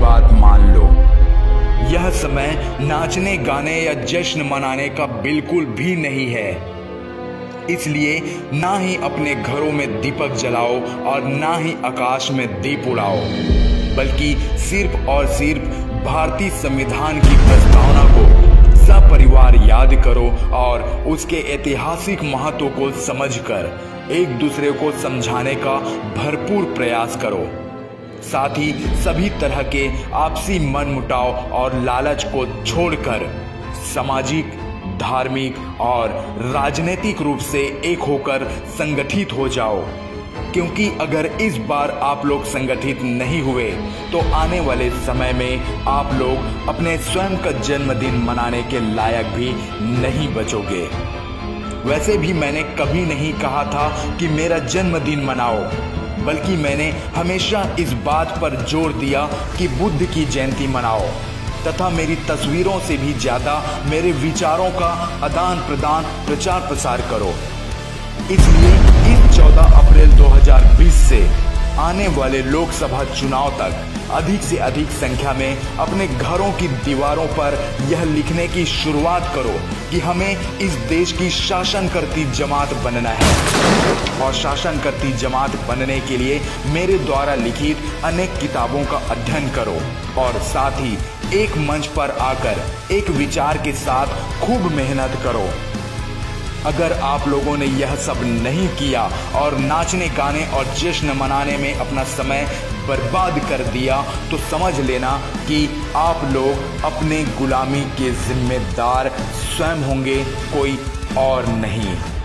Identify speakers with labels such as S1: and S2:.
S1: बात मान लो, यह समय नाचने गाने या जश्न मनाने का बिल्कुल भी नहीं है। इसलिए ना ही अपने घरों में दीपक जलाओ और ना ही आकाश में दीप उड़ाओ, बल्कि सिर्फ और सिर्फ भारतीय संविधान की प्रस्तावना को सपरिवार याद करो और उसके ऐतिहासिक महत्व को समझकर एक दूसरे को समझाने का भरपूर प्रयास करो। साथ ही सभी तरह के आपसी मनमुटाव और लालच को छोड़कर सामाजिक, धार्मिक और राजनीतिक रूप से एक होकर संगठित हो जाओ, क्योंकि अगर इस बार आप लोग संगठित नहीं हुए तो आने वाले समय में आप लोग अपने स्वयं का जन्मदिन मनाने के लायक भी नहीं बचोगे। वैसे भी मैंने कभी नहीं कहा था कि मेरा जन्मदिन मनाओ, बल्कि मैंने हमेशा इस बात पर जोर दिया कि बुद्ध की जयंती मनाओ तथा मेरी तस्वीरों से भी ज्यादा मेरे विचारों का आदान प्रदान, प्रचार प्रसार करो। इसलिए इस 14 अप्रैल 2020 से आने वाले लोकसभा चुनाव तक अधिक से अधिक संख्या में अपने घरों की दीवारों पर यह लिखने की शुरुआत करो कि हमें इस देश की शासन करती जमात बनना है। और शासन करती जमात बनने के लिए मेरे द्वारा लिखित अनेक किताबों का अध्ययन करो और साथ ही एक मंच पर आकर एक विचार के साथ खूब मेहनत करो। अगर आप लोगों ने यह सब नहीं किया और नाचने गाने और जश्न मनाने में अपना समय बर्बाद कर दिया तो समझ लेना कि आप लोग अपने गुलामी के जिम्मेदार स्वयं होंगे, कोई और नहीं।